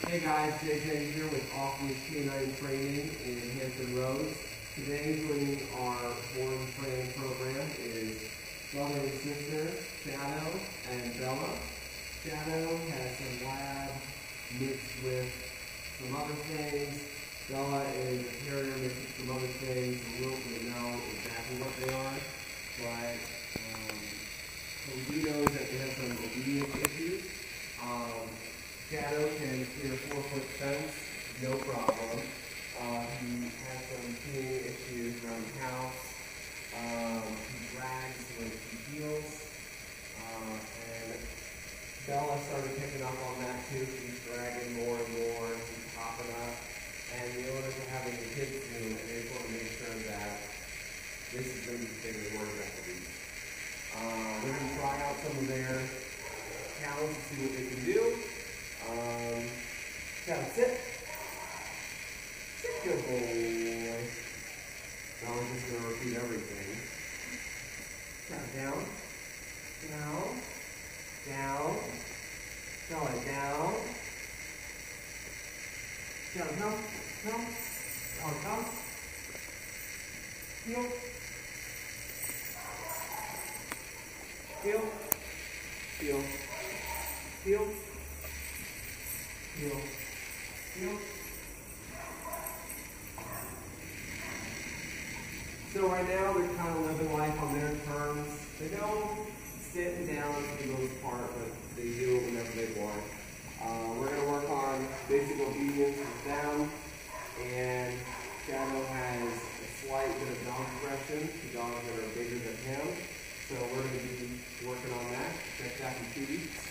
Hey guys, JJ here with Off-Leash Canine Training in Hampton Roads. Today joining our board training program is brother and sister, Shadow and Bella. Shadow has some lab mixed with some other things. Bella is a terrier mixed with some other things. We don't really know exactly what they are, but what we do know is that they have some obedience issues. Shadow can clear a 4-foot fence, no problem. He has some cleaning issues around the house. He drags when he heels. And Bella started picking up on that too. She's dragging more and more. She's popping up. And the owners are having the kids soon, and they just want to make sure that this is going to be the thing they worry about the least. We're going to try out some of their talents to see what they can do. Shadow, sit. Sit, good boy. Now we're just going to repeat everything. Shadow, down. Down. Down. Shadow, down. Shadow, come. Come. Shadow, come. Heel. Heel. Heel. Heel. Heel. Heel. So right now they're kind of living life on their terms. They don't sit down for the most part, but they do it whenever they want. We're going to work on basic obedience with them, and Shadow has a slight bit of dog aggression to dogs that are bigger than him. So we're going to be working on that. Check that in 2 weeks.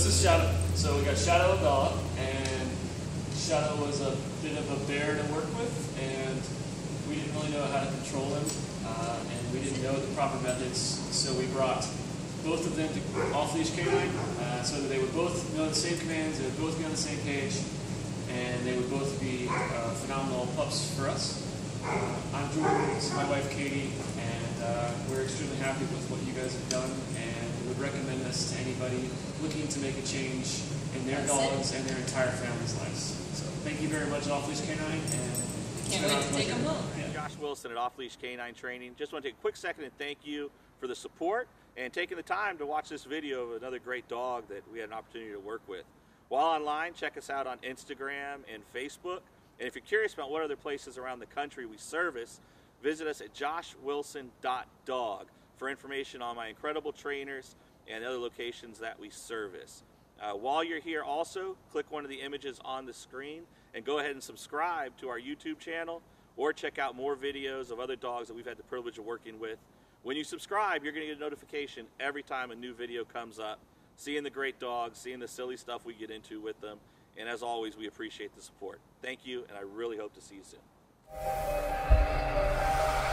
is Shadow. So we got Shadow the dog, and Shadow was a bit of a bear to work with, and we didn't really know how to control him, and we didn't know the proper methods, so we brought both of them to Off-Leash Canine so that they would both know the same commands, they would both be on the same page, and they would both be phenomenal pups for us. I'm Jordan, this is my wife Katie, and we're extremely happy with what you guys have done, and would recommend this to anybody looking to make a change in their dogs and their entire family's lives. So thank you very much, Off-Leash Canine, and can't wait to take them home. Yeah. Josh Wilson at Off-Leash Canine Training. Just want to take a quick second and thank you for the support and taking the time to watch this video of another great dog that we had an opportunity to work with. While online, check us out on Instagram and Facebook. And if you're curious about what other places around the country we service, visit us at joshwilson.dog for information on my incredible trainers and other locations that we service. While you're here also, click one of the images on the screen and go ahead and subscribe to our YouTube channel or check out more videos of other dogs that we've had the privilege of working with. When you subscribe, you're going to get a notification every time a new video comes up, seeing the great dogs, seeing the silly stuff we get into with them, and as always, we appreciate the support. Thank you, and I really hope to see you soon.